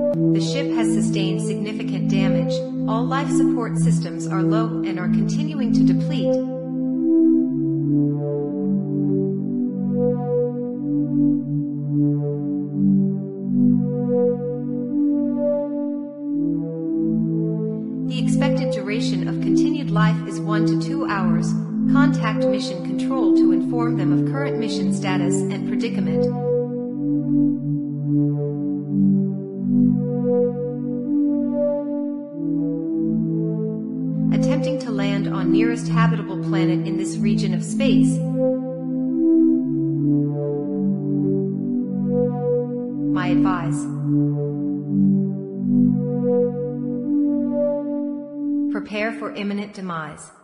The ship has sustained significant damage. All life support systems are low and are continuing to deplete. The expected duration of continued life is 1 to 2 hours. Contact mission control to inform them of current mission status and predicament. Attempting to land on nearest habitable planet in this region of space. My advice. Prepare for imminent demise.